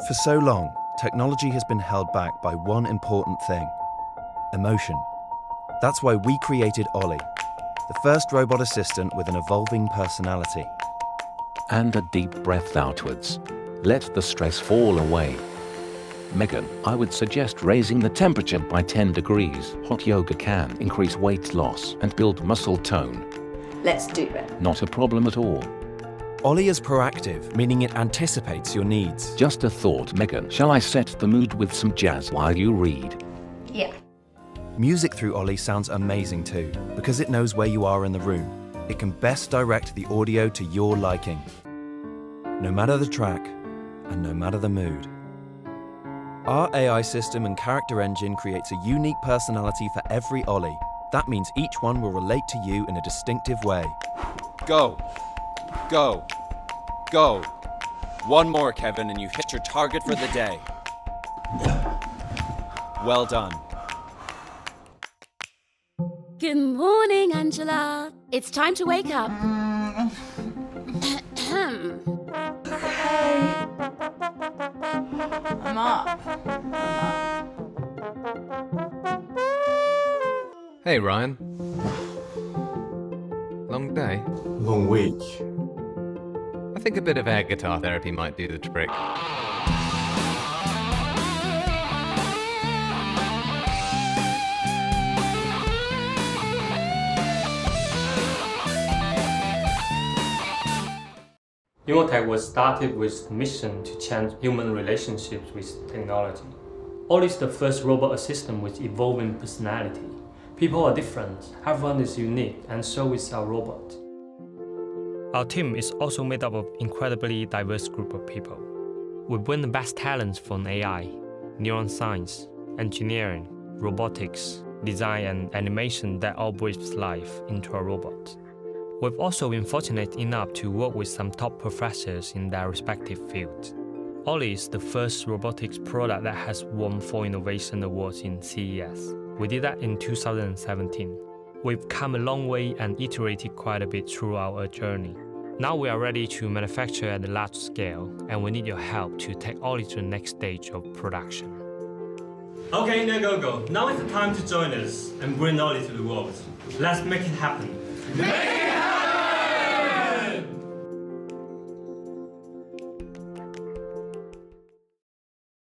For so long, technology has been held back by one important thing: emotion. That's why we created Olly, the first robot assistant with an evolving personality. And a deep breath outwards. Let the stress fall away. Megan, I would suggest raising the temperature by 10 degrees. Hot yoga can increase weight loss and build muscle tone. Let's do it. Not a problem at all. Olly is proactive, meaning it anticipates your needs. Just a thought, Megan. Shall I set the mood with some jazz while you read? Yeah. Music through Olly sounds amazing too, because it knows where you are in the room. It can best direct the audio to your liking, no matter the track and no matter the mood. Our AI system and character engine creates a unique personality for every Olly. That means each one will relate to you in a distinctive way. Go. Go. Go. One more, Kevin, and you hit your target for the day. Well done. Good morning, Angela. It's time to wake up. I'm up. Hey, Ryan. Long day? Long week. I think a bit of air guitar therapy might do the trick. Emotech was started with the mission to change human relationships with technology. Olly is the first robot assistant with evolving personality. People are different, everyone is unique, and so is our robot. Our team is also made up of an incredibly diverse group of people. We bring the best talents from AI, neuroscience, engineering, robotics, design and animation that all breathes life into a robot. We've also been fortunate enough to work with some top professors in their respective fields. Olly is the first robotics product that has won 4 innovation awards in CES. We did that in 2017. We've come a long way and iterated quite a bit throughout our journey. Now we are ready to manufacture at a large scale, and we need your help to take Olly to the next stage of production. Okay, Go. Now is the time to join us and bring Olly to the world. Let's make it happen. Make it happen!